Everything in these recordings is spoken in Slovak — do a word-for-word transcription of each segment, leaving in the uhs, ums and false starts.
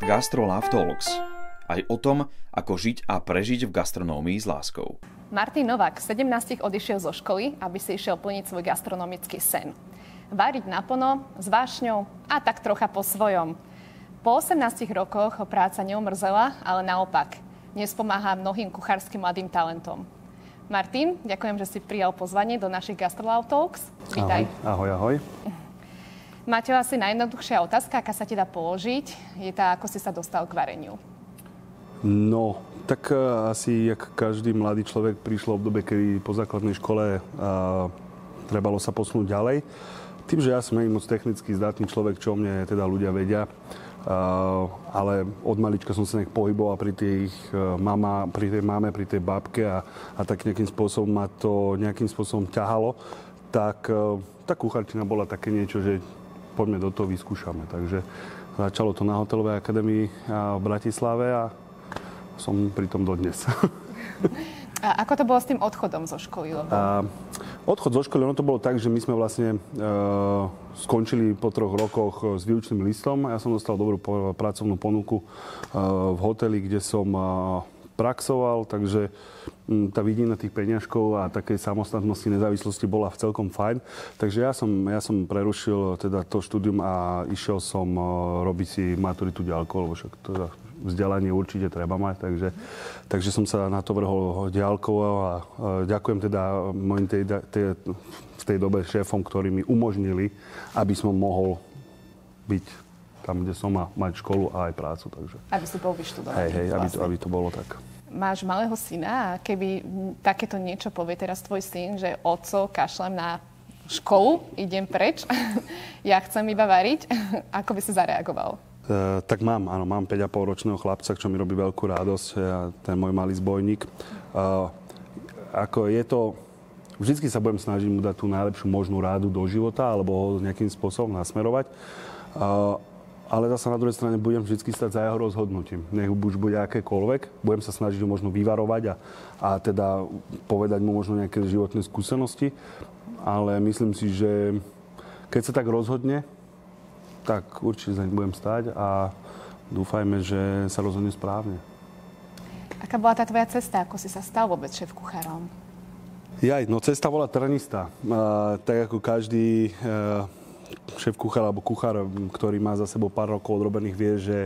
Gastro Love Talks. Aj o tom, ako žiť a prežiť v gastronómii s láskou. Martin Novák v sedemnástich odišiel zo školy, aby si išiel plniť svoj gastronomický sen. Váriť naplno, s vášňou a tak trocha po svojom. Po osemnástich rokoch ho práca neumrzela, ale naopak. Dnes pomáha mnohým kuchárskym mladým talentom. Martin, ďakujem, že si prijal pozvanie do našich Gastro Love Talks. Vítaj. Ahoj, ahoj. Máte asi najjednoduchšia otázka, aká sa ti dá položiť, je tá, ako si sa dostal k vareniu. No, tak uh, asi, jak každý mladý človek, prišlo obdobie, kedy po základnej škole uh, trebalo sa posunúť ďalej. Tým, že ja som nie moc technicky zdatný človek, čo o mne teda ľudia vedia, uh, ale od malička som sa nejak pohyboval pri tej uh, mama, pri tej mame, pri tej babke a, a tak nejakým spôsobom ma to nejakým spôsobom ťahalo, tak uh, tá kuchárčina bola také niečo, že poďme do toho, vyskúšame. Takže začalo to na Hotelovej akadémii v Bratislave a som pri tom dodnes. A ako to bolo s tým odchodom zo školy? Lebo... A, odchod zo školy, ono to bolo tak, že my sme vlastne e, skončili po troch rokoch s výučným listom. Ja som dostal dobrú pracovnú ponuku e, v hoteli, kde som e, praxoval, takže m, tá vidina tých peňažkov a takej samostatnosti, nezávislosti bola v celkom fajn. Takže ja som, ja som prerušil teda to štúdium a išiel som e, robiť si maturitu ďalkou, lebo však teda vzdelanie určite treba mať, takže, takže som sa na to vrhol ďalkou a e, ďakujem teda mojim tej, tej, v tej dobe šéfom, ktorí mi umožnili, aby som mohol byť tam, kde som má mať školu a aj prácu. Takže. Aby si bol vyštudovaný. Hej, hej, vlastne. aby, to, aby to bolo tak. Máš malého syna a keby takéto niečo povie teraz tvoj syn, že oco, kašlem na školu, idem preč, ja chcem iba variť, ako by si zareagoval? Uh, tak mám, áno, mám päť a pol ročného chlapca, čo mi robí veľkú radosť, ja, ten môj malý zbojník. Uh, ako je to, vždycky sa budem snažiť mu dať tú najlepšiu možnú rádu do života, alebo ho nejakým spôsobom nasmerovať. Uh, ale zase na druhej strane budem vždycky stať za jeho rozhodnutím. Nech už bude akékoľvek, budem sa snažiť ho možno vyvarovať a, a teda povedať mu možno nejaké životné skúsenosti, ale myslím si, že keď sa tak rozhodne, tak určite za ním budem stáť a dúfajme, že sa rozhodne správne. Aká bola tá tvoja cesta? Ako si sa stal vôbec šéf-kuchárom? Jaj, no cesta bola trnistá. Uh, tak ako každý uh, šéf-kuchár alebo kuchár, ktorý má za sebou pár rokov odrobených, vie, že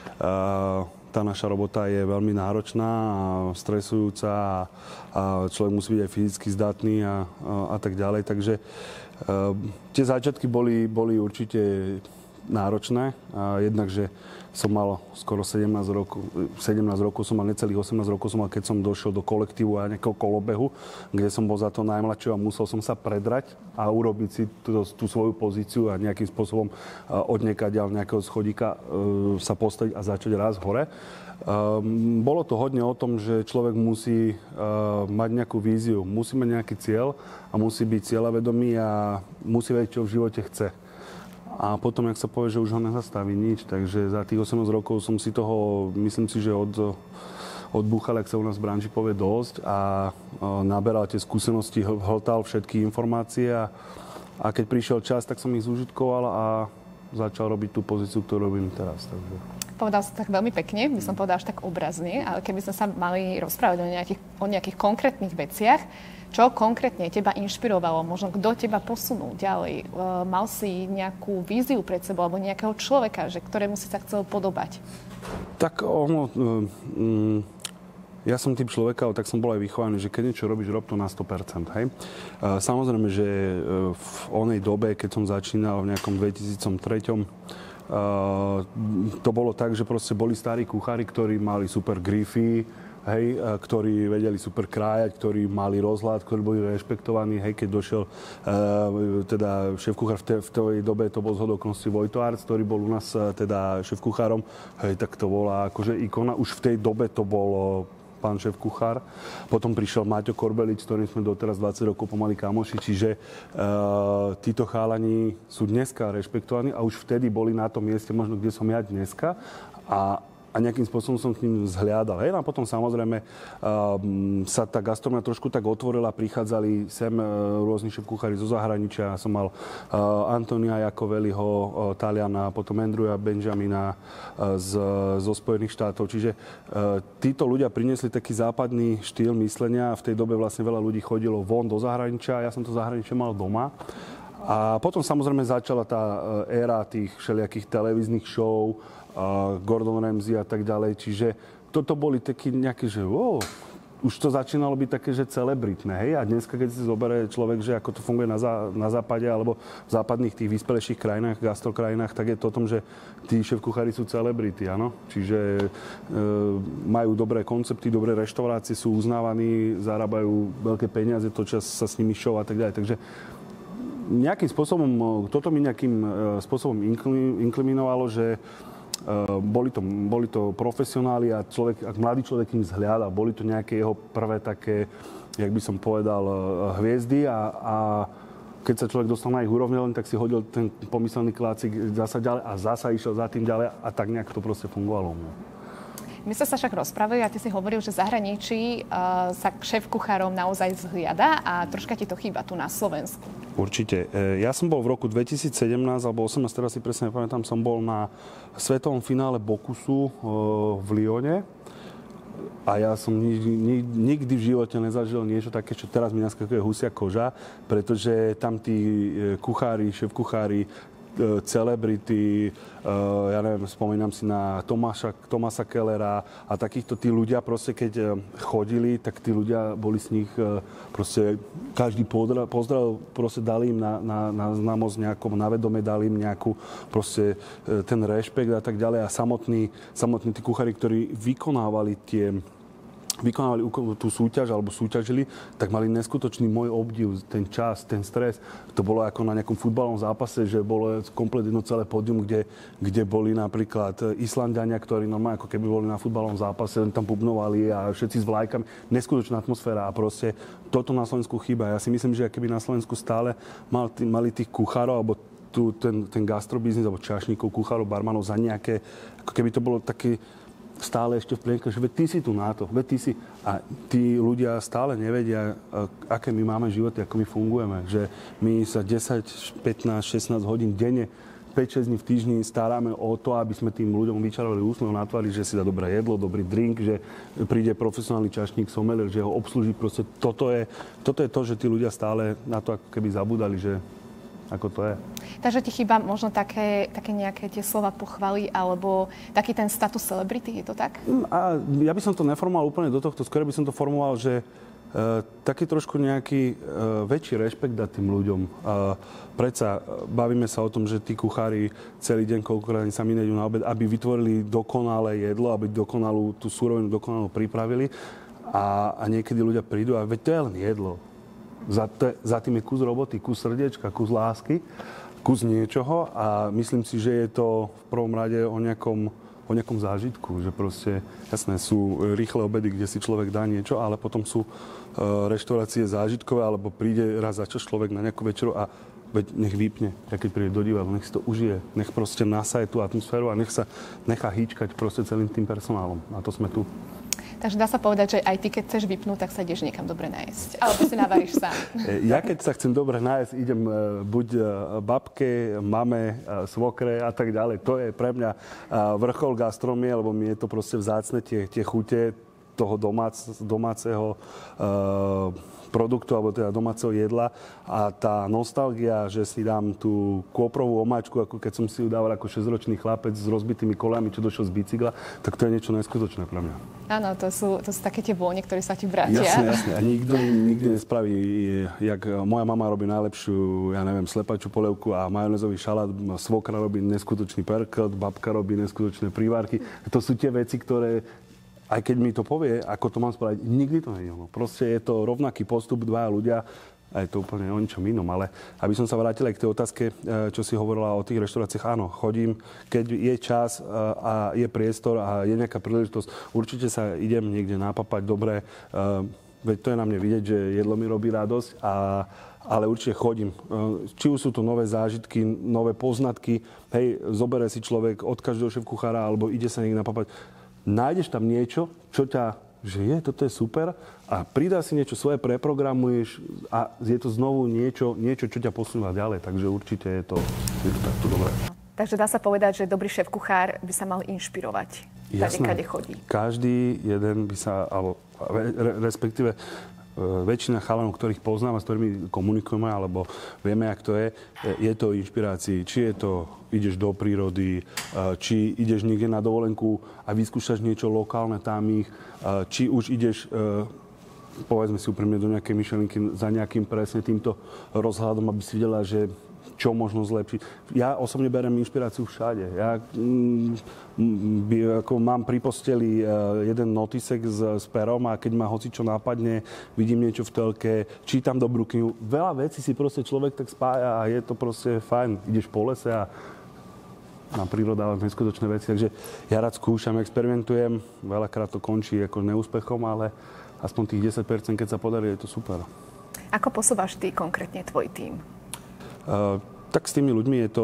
uh, tá naša robota je veľmi náročná a stresujúca a, a človek musí byť aj fyzicky zdatný a, a, a tak ďalej. Takže uh, tie začiatky boli, boli určite náročné. A jednak, že som mal skoro sedemnásť rokov, sedemnásť rokov som mal, necelých osemnásť rokov som mal, keď som došiel do kolektívu a nejakého kolobehu, kde som bol za to najmladšieho a musel som sa predrať a urobiť si tú, tú svoju pozíciu a nejakým spôsobom odniekať ďal nejakého schodíka sa postaviť a začať raz hore. Um, bolo to hodne o tom, že človek musí uh, mať nejakú víziu, musí mať nejaký cieľ a musí byť cieľavedomý a musí vedieť, čo v živote chce. A potom, jak sa povie, že už ho nezastaví nič. Takže za tých osemnásť rokov som si toho, myslím si, že od, odbúchal, jak sa u nás v branži povie, dosť a uh, naberal tie skúsenosti, hltal všetky informácie a, a keď prišiel čas, tak som ich zúžitkoval a začal robiť tú pozíciu, ktorú robím teraz. Takže. Povedal si tak veľmi pekne, by som povedal až tak obrazne, ale keby sme sa mali rozprávať o nejakých, o nejakých konkrétnych veciach, čo konkrétne teba inšpirovalo, možno kto teba posunul ďalej? Mal si nejakú víziu pred sebou alebo nejakého človeka, že ktorému si sa chcel podobať? Tak ono, um, ja som typ človeka, tak som bol aj vychovaný, že keď niečo robíš, rob to na sto percent, hej. Uh, samozrejme, že v onej dobe, keď som začínal v nejakom dvetisíctri, uh, to bolo tak, že proste boli starí kuchári, ktorí mali super grify, hej, ktorí vedeli super krájať, ktorí mali rozhľad, ktorí boli rešpektovaní, hej, keď došiel uh, teda šéf-kuchár v, te, v tej dobe, to bol zhodou okolností Vojto Arc, ktorý bol u nás uh, teda šéf-kuchárom, hej, tak to bola akože ikona, už v tej dobe to bol uh, pán šéf-kuchár. Potom prišiel Maťo Korbelič, s ktorým sme doteraz dvadsať rokov pomaly kamoši, čiže uh, títo chálani sú dneska rešpektovaní a už vtedy boli na tom mieste, možno kde som ja dneska. A a nejakým spôsobom som k ním zhliadal. Hej, no a potom samozrejme um, sa tá gastronomia trošku tak otvorila, prichádzali sem uh, rôzni šéf-kuchári zo zahraničia. Ja som mal uh, Antonia Jakoveliho, uh, Taliana, potom Andrewa Benjamina uh, z, zo Spojených štátov. Čiže uh, títo ľudia priniesli taký západný štýl myslenia a v tej dobe vlastne veľa ľudí chodilo von do zahraničia. Ja som to zahraničie mal doma. A potom samozrejme začala tá éra tých všelijakých televíznych show, Uh, Gordon Ramsay a tak ďalej. Čiže toto boli také nejaké, že wow, už to začínalo byť také, že celebritné, hej? A dneska, keď si zoberie človek, že ako to funguje na, zá, na západe alebo v západných tých vyspelejších krajinách, gastrokrajinách, tak je to o tom, že tí šéf-kuchári sú celebrity, áno? Čiže e, majú dobré koncepty, dobré reštaurácie, sú uznávaní, zarábajú veľké peniaze, to čas sa s nimi show a tak ďalej. Takže nejakým spôsobom, toto mi nejakým spôsobom inkliminovalo, že Uh, boli, to, boli to profesionáli a človek, ak mladý človek im zhliada, boli to nejaké jeho prvé také, jak by som povedal, uh, hviezdy a, a keď sa človek dostal na ich úrovne, len tak si hodil ten pomyselný klácik zasa ďalej a zasa išiel za tým ďalej a tak nejak to proste fungovalo. My sme sa však rozprávali a ty si hovoril, že v zahraničí uh, sa k šéf-kuchárom naozaj zhliada a troška ti to chýba tu na Slovensku. Určite. Ja som bol v roku dvetisícsedemnásť alebo osemnásť, teraz si presne nepamätám, som bol na svetovom finále Bokusu uh, v Lyone. A ja som ni, ni, nikdy v živote nezažil niečo také, čo teraz mi naskakuje husia koža, pretože tam tí kuchári, šéf-kuchári, celebrity, uh, ja neviem, spomínam si na Tomáša, Tomasa Kellera a takýchto tí ľudia proste, keď chodili, tak tí ľudia boli z nich uh, proste, každý pozdrav, pozdrav proste dali im na, na, na známosť nejakom, na vedome dali im nejakú proste uh, ten rešpekt a tak ďalej a samotní, samotní tí kuchári, ktorí vykonávali tie vykonávali tú súťaž alebo súťažili, tak mali neskutočný môj obdiv, ten čas, ten stres. To bolo ako na nejakom futbalovom zápase, že bolo komplet jedno celé pódium, kde, kde boli napríklad Islanďania, ktorí normálne ako keby boli na futbalovom zápase, len tam bubnovali a všetci s vlajkami. Neskutočná atmosféra a proste toto na Slovensku chýba. Ja si myslím, že keby na Slovensku stále mal, mali tých kuchárov alebo tu, ten, ten gastrobiznis alebo čašníkov, kuchárov, barmanov za nejaké, ako keby to bolo také stále ešte v plienke, že veď ty si tu na to, veď ty si... A tí ľudia stále nevedia, aké my máme životy, ako my fungujeme. Že my sa desať, pätnásť, šestnásť hodín denne, päť šesť dní v týždni staráme o to, aby sme tým ľuďom vyčarovali úsmev na tvári, že si dá dobré jedlo, dobrý drink, že príde profesionálny čašník, sommelier, že ho obslúži. Proste toto je, toto je to, že tí ľudia stále na to ako keby zabúdali, že ako to je. Takže ti chýba možno také, také nejaké tie slova pochvaly alebo taký ten status celebrity, je to tak? A ja by som to neformoval úplne do tohto, skôr by som to formoval, že e, taký trošku nejaký e, väčší rešpekt dať tým ľuďom. E, predsa bavíme sa o tom, že tí kuchári celý deň, koľkokrát sami nejdú na obed, aby vytvorili dokonalé jedlo, aby dokonalú tú surovinu dokonalú pripravili a, a niekedy ľudia prídu a veď to je len jedlo. Za, te, za tým je kus roboty, kus srdiečka, kus lásky, kus niečoho a myslím si, že je to v prvom rade o nejakom, o nejakom zážitku, že proste, jasné, sú rýchle obedy, kde si človek dá niečo, ale potom sú e, reštaurácie zážitkové, alebo príde raz za čas človek na nejakú večeru a veď nech vypne, keď príde do divadla, nech si to užije, nech proste nasaje tú atmosféru a nech sa nechá hýčkať proste celým tým personálom. A to sme tu. Takže dá sa povedať, že aj ty, keď chceš vypnúť, tak sa ideš niekam dobre nájsť. Alebo si navaríš sám. Ja keď sa chcem dobre nájsť, idem buď babke, mame, svokre a tak ďalej. To je pre mňa vrchol gastronomie, lebo mi je to proste vzácne tie, tie chute toho domác, domáceho uh, produktu, alebo teda domáceho jedla a tá nostalgia, že si dám tú kôprovú omáčku, ako keď som si ju dával ako šesťročný chlapec s rozbitými kolami, čo došiel z bicykla, tak to je niečo neskutočné pre mňa. Áno, to sú, to sú také tie vône, ktoré sa ti vrátia. Jasne, jasne. A nikto nikdy nespraví, jak moja mama robí najlepšiu, ja neviem, slepačú polievku a majonézový šalát, svokra robí neskutočný perkelt, babka robí neskutočné prívárky. To sú tie veci, ktoré aj keď mi to povie, ako to mám spraviť, nikdy to nie je ono. Proste je to rovnaký postup, dvaja ľudia a je to úplne o ničom inom. Ale aby som sa vrátil aj k tej otázke, čo si hovorila o tých reštauráciách, áno, chodím, keď je čas a je priestor a je nejaká príležitosť, určite sa idem niekde napapať dobre. Veď to je na mne vidieť, že jedlo mi robí radosť, a, ale určite chodím. Či už sú to nové zážitky, nové poznatky, hej, zobere si človek od každého šéfkuchára alebo ide sa niekde napapať. nájdeš tam niečo, čo ťa, že je, toto je super a pridá si niečo svoje, preprogramuješ a je to znovu niečo, niečo čo ťa posúva ďalej. Takže určite je to, je to takto dobré. Takže dá sa povedať, že dobrý šéf-kuchár by sa mal inšpirovať. Jasné. Tady, kade chodí. Každý jeden by sa, alebo re, respektíve väčšina chalanov, ktorých poznám a s ktorými komunikujeme, alebo vieme, jak to je, je to inšpirácii. Či je to, ideš do prírody, či ideš niekde na dovolenku a vyskúšaš niečo lokálne tam ich, či už ideš, povedzme si úprimne, do nejakej myšelinky za nejakým presne týmto rozhľadom, aby si videla, že čo možno zlepšiť. Ja osobne beriem inšpiráciu všade. Ja mm, by, ako mám pri posteli uh, jeden notisek s, s perom a keď ma hocičo nápadne, vidím niečo v telke, čítam dobrú knihu. Veľa vecí si proste človek tak spája a je to proste fajn. Ideš po lese a na príroda, ale neskutočné veci. Takže ja rád skúšam, experimentujem. Veľakrát to končí ako neúspechom, ale aspoň tých desať percent, keď sa podarí, je to super. Ako posúvaš ty konkrétne tvoj tím? Uh, tak s tými ľuďmi je to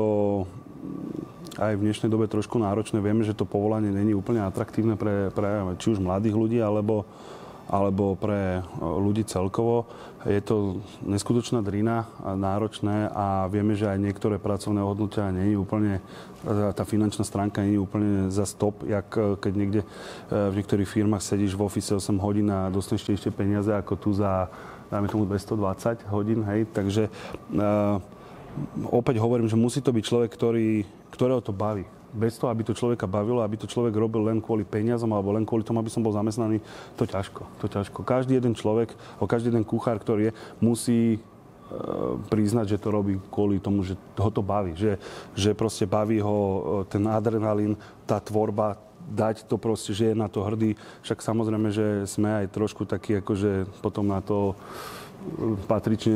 aj v dnešnej dobe trošku náročné. Vieme, že to povolanie není úplne atraktívne pre, pre či už mladých ľudí, alebo, alebo pre ľudí celkovo. Je to neskutočná drina, náročné a vieme, že aj niektoré pracovné hodnotia není úplne, tá finančná stránka nie je úplne za stop, jak keď niekde v niektorých firmách sedíš v office osem hodín a dostaneš ešte peniaze ako tu za, dáme tomu dvestodvadsať hodín, hej, takže uh, opäť hovorím, že musí to byť človek, ktorý, ktorého to baví. Bez toho, aby to človeka bavilo, aby to človek robil len kvôli peniazom alebo len kvôli tomu, aby som bol zamestnaný, to ťažko. To ťažko. Každý jeden človek, alebo každý jeden kuchár, ktorý je, musí e, priznať, že to robí kvôli tomu, že ho to baví. Že, že proste baví ho ten adrenalín, tá tvorba, dať to proste, že je na to hrdý. Však samozrejme, že sme aj trošku takí, akože potom na to patrične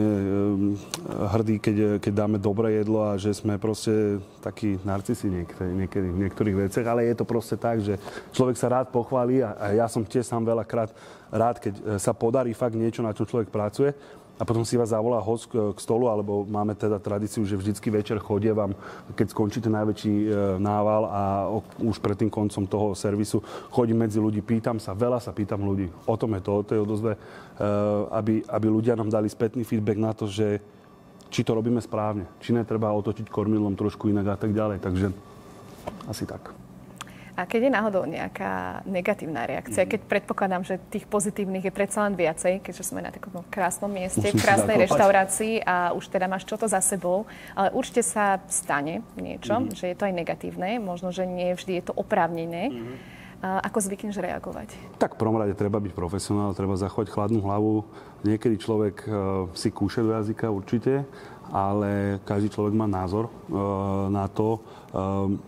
hrdí, keď, keď dáme dobré jedlo a že sme proste takí narcisi niekedy, niekedy v niektorých veciach, ale je to proste tak, že človek sa rád pochváli a, a ja som tiež sám veľakrát rád, keď sa podarí fakt niečo, na čom človek pracuje a potom si vás zavolá host k, k stolu, alebo máme teda tradíciu, že vždycky večer chodie vám, keď skončí ten najväčší e, nával a o, už pred tým koncom toho servisu chodím medzi ľudí, pýtam sa, veľa sa pýtam ľudí. O tom je to, o tej odozve, e, aby, aby ľudia nám dali spätný feedback na to, že či to robíme správne, či netreba otočiť kormidlom trošku inak a tak ďalej. Takže asi tak. A keď je náhodou nejaká negatívna reakcia, mm. keď predpokladám, že tých pozitívnych je predsa len viacej, keďže sme na takom krásnom mieste, v krásnej reštaurácii a už teda máš čo to za sebou, ale určite sa stane niečo, mm. že je to aj negatívne, možno, že nie vždy je to oprávnené. Mm. A ako zvykneš reagovať? Tak v prvom rade treba byť profesionál, treba zachovať chladnú hlavu. Niekedy človek uh, si kúše do jazyka určite, ale každý človek má názor uh, na to. Uh,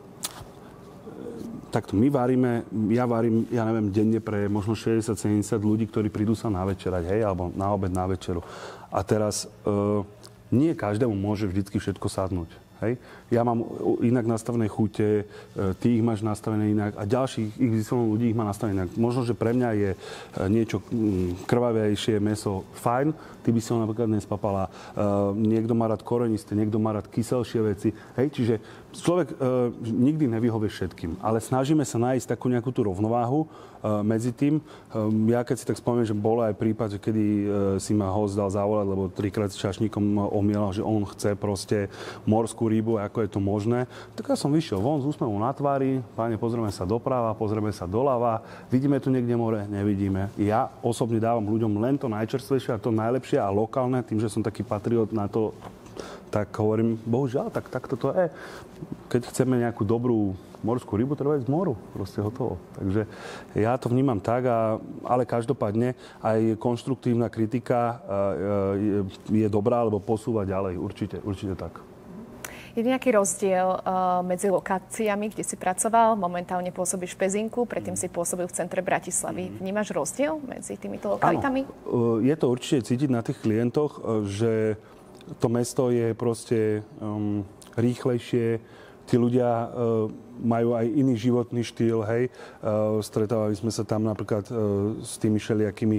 Takto, my varíme, ja varím, ja neviem, denne pre možno šesťdesiat sedemdesiat ľudí, ktorí prídu sa navečerať, hej, alebo na obed, na večeru. A teraz e, nie každému môže vždycky všetko sadnúť, hej. Ja mám inak nastavené chute, ty ich máš nastavené inak a ďalších ich ľudí ich má nastavené inak. Možno, že pre mňa je niečo krvavejšie meso fajn, ty by si ho napríklad nespapala. Uh, niekto má rád korenisté, niekto má rád kyselšie veci. Hej, čiže človek uh, nikdy nevyhovie všetkým, ale snažíme sa nájsť takú nejakú tú rovnováhu uh, medzi tým. Um, ja keď si tak spomeniem, že bol aj prípad, že kedy uh, si ma host dal zavolať, lebo trikrát s čašníkom omielal, že on chce proste morskú rybu, ako je to možné. Tak ja som vyšiel von s úsmevom na tvári, páne, pozrieme sa doprava, pozrieme sa doľava, vidíme tu niekde more, nevidíme. Ja osobne dávam ľuďom len to najčerstvejšie a to najlepšie a lokálne, tým, že som taký patriot na to, tak hovorím, bohužiaľ, tak takto to je. Keď chceme nejakú dobrú morskú rybu, treba ísť z moru, proste hotovo. Takže ja to vnímam tak, a, ale každopádne aj konštruktívna kritika je, je dobrá, alebo posúva ďalej, určite, určite tak. Je nejaký rozdiel uh, medzi lokáciami, kde si pracoval? Momentálne pôsobíš v Pezinku, predtým si pôsobil v centre Bratislavy. Vnímaš rozdiel medzi týmito lokalitami? Áno, je to určite cítiť na tých klientoch, že to mesto je proste um, rýchlejšie, tí ľudia majú aj iný životný štýl, hej. Stretávali sme sa tam napríklad s tými všelijakými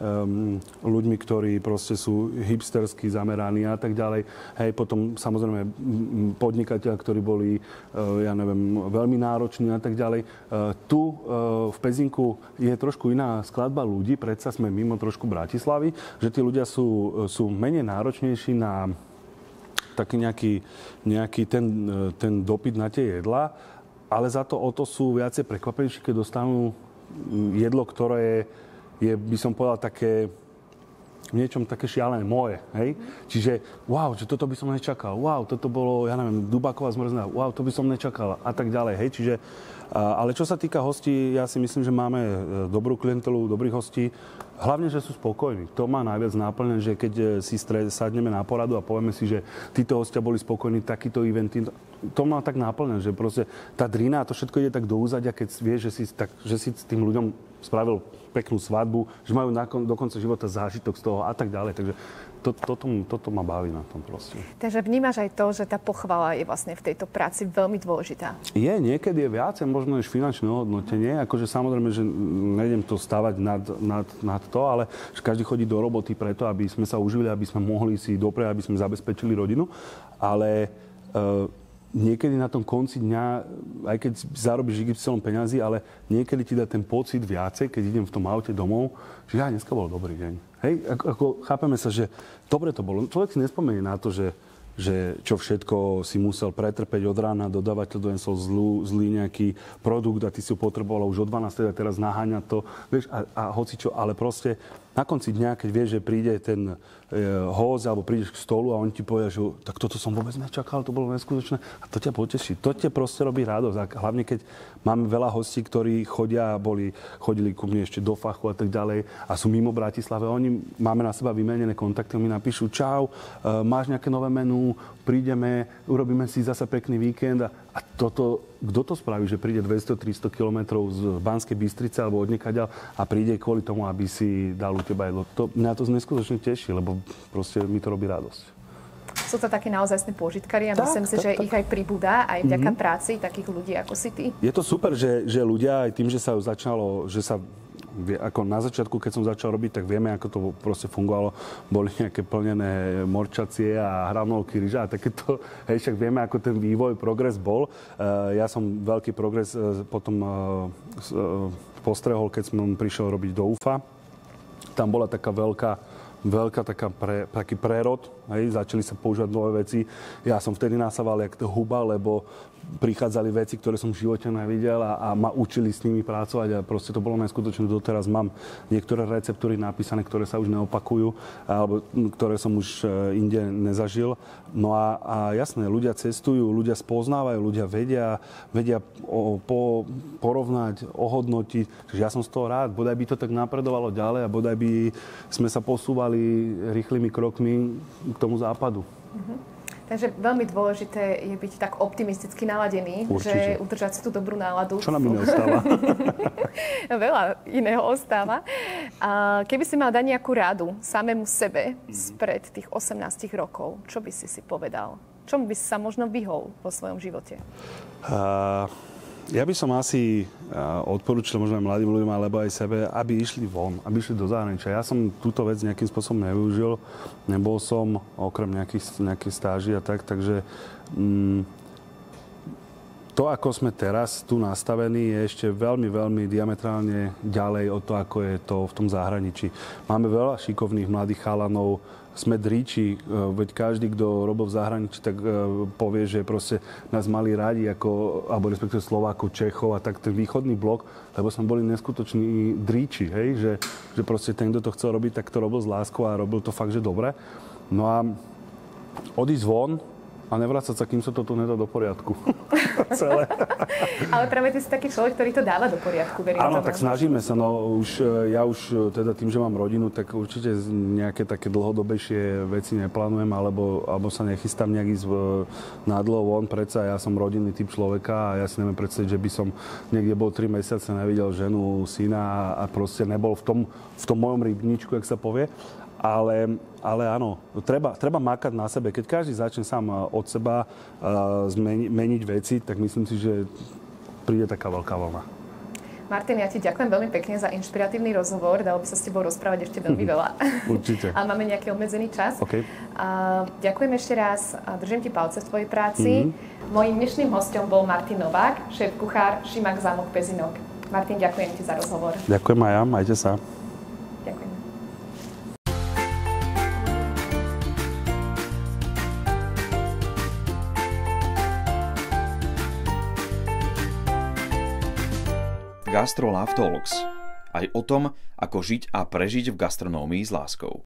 ľuďmi, ktorí proste sú hipstersky zameraní a tak ďalej. Hej, potom samozrejme podnikateľ, ktorí boli, ja neviem, veľmi nároční a tak ďalej. Tu v Pezinku je trošku iná skladba ľudí, predsa sme mimo trošku Bratislavy, že tí ľudia sú, sú menej náročnejší na taký nejaký, nejaký ten, ten dopyt na tie jedlá, ale za to o to sú viacej prekvapenejší, keď dostanú jedlo, ktoré je, je, by som povedal, také v niečom také šialené, moje, hej? Čiže, wow, že toto by som nečakal, wow, toto bolo, ja neviem, dubáková zmrzná, wow, to by som nečakal a tak ďalej, hej? Čiže, ale čo sa týka hostí, ja si myslím, že máme dobrú klientelu, dobrých hostí, hlavne, že sú spokojní. To má najviac náplň, že keď si sadneme na poradu a povieme si, že títo hostia boli spokojní, takýto event, to má tak náplň, že proste tá drina a to všetko ide tak do úzadia, keď vieš, že si, tak, že si s tým ľuďom spravil peknú svadbu, že majú na, do konca života zážitok z toho a tak ďalej. Takže to, toto, toto ma baví na tom proste. Takže vnímaš aj to, že tá pochvala je vlastne v tejto práci veľmi dôležitá? Je, niekedy je viacej možno než finančné ohodnotenie. Akože samozrejme, že nejdem to stavať nad, nad, nad to, ale že každý chodí do roboty preto, aby sme sa uživili, aby sme mohli si dopreť, aby sme zabezpečili rodinu. Ale e, niekedy na tom konci dňa, aj keď zarobíš iks ypsilon peňazí, ale niekedy ti dá ten pocit viacej, keď idem v tom aute domov, že ja, dneska bol dobrý deň. Hej, ako, ako chápeme sa, že dobre to bolo. Človek si nespomenie na to, že, že čo všetko si musel pretrpeť od rána, dodávateľ donesol zlú, zlý nejaký produkt a ty si ho potreboval už od dvanástej a teraz naháňať to, vieš, a, a hocičo, ale proste na konci dňa, keď vieš, že príde ten e, host, alebo prídeš k stolu a on ti povie, že tak toto som vôbec nečakal, to bolo neskutočné. A to ťa poteší. To ťa proste robí radosť. A hlavne, keď máme veľa hostí, ktorí chodia, boli, chodili ku mne ešte do fachu a tak ďalej a sú mimo Bratislave. Oni máme na seba vymenené kontakty, mi napíšu, čau, e, máš nejaké nové menu, prídeme, urobíme si zase pekný víkend. A, a toto, kto to spraví, že príde dvesto tristo kilometrov z Banskej Bystrice alebo odniekaďal a príde kvôli tomu, aby si dal u teba jedlo. To, mňa to neskutočne teší, lebo proste mi to robí radosť. Sú to takí naozajstní pôžitkári a myslím tak, si, tak, že tak. Ich aj pribúda aj vďaka mm-hmm. práci takých ľudí ako si ty. Je to super, že, že ľudia aj tým, že sa začalo, že sa ako na začiatku, keď som začal robiť, tak vieme, ako to proste fungovalo. Boli nejaké plnené morčacie a hranolky, ryža a takéto. Hej, však vieme, ako ten vývoj, progres bol. Uh, ja som veľký progres uh, potom uh, uh, postrehol, keď som prišiel robiť do ú ef á. Tam bola taká veľká, veľká taká pre, taký prerod. Hej, začali sa používať nové veci. Ja som vtedy nasával jak to huba, lebo prichádzali veci, ktoré som v živote nevidel a, a ma učili s nimi pracovať a proste to bolo neskutočné. Doteraz mám niektoré receptúry napísané, ktoré sa už neopakujú alebo ktoré som už inde nezažil. No a, a jasné, ľudia cestujú, ľudia spoznávajú, ľudia vedia, vedia o, po, porovnať, ohodnotiť. Čiže ja som z toho rád. Bodaj by to tak napredovalo ďalej a bodaj by sme sa posúvali rýchlymi krokmi k tomu západu. Mm-hmm. Takže veľmi dôležité je byť tak optimisticky naladený, určite. Že udržať si tú dobrú náladu. Čo nám iné ostáva? Veľa iného ostáva. A keby si mal dať nejakú radu samému sebe spred tých osemnásť rokov, čo by si si povedal? Čomu by si sa možno vyhol vo svojom živote? Uh... Ja by som asi odporúčil možno aj mladým ľuďom, alebo aj sebe, aby išli von, aby išli do zahraničia. Ja som túto vec nejakým spôsobom nevyužil. Nebol som, okrem nejakých, nejakých stáží a tak, takže mm, to, ako sme teraz tu nastavení, je ešte veľmi, veľmi diametrálne ďalej od to, ako je to v tom zahraničí. Máme veľa šikovných mladých chalanov, sme dríči, veď každý, kto robil v zahraničí, tak povie, že proste nás mali radi, ako, alebo respektíve Slovákov, Čechov a tak ten východný blok, lebo sme boli neskutoční dríči, hej, že, že proste ten, kto to chcel robiť, tak to robil s láskou a robil to fakt, že dobre. No a odísť von a nevrácať sa, kým sa to tu nedá do poriadku. Celé. Ale práve ty si taký človek, ktorý to dáva do poriadku. Áno, tak snažíme sa. No, už, ja už teda tým, že mám rodinu, tak určite nejaké také dlhodobejšie veci neplánujem, alebo, alebo sa nechystám nejak ísť na dlho von. Predsa ja som rodinný typ človeka a ja si neviem predstaviť, že by som niekde bol tri mesiace, nevidel ženu, syna a proste nebol v tom, v tom mojom rybníčku, jak sa povie. Ale, ale áno, treba, treba makať na sebe. Keď každý začne sám od seba uh, zmeni, meniť veci, tak myslím si, že príde taká veľká vlna. Martin, ja ti ďakujem veľmi pekne za inšpiratívny rozhovor. Dalo by sa s tebou rozprávať ešte veľmi veľa. Určite. Ale máme nejaký obmedzený čas. Okay. Uh, ďakujem ešte raz. Držím ti palce v tvojej práci. Mm-hmm. Mojím dnešným hosťom bol Martin Novák, šéf-kuchár Šimak Zámok Pezinok. Martin, ďakujem ti za rozhovor. Ďakujem aj ja, majte sa. Ďakujem. Gastro Love Talks. Aj o tom, ako žiť a prežiť v gastronómii s láskou.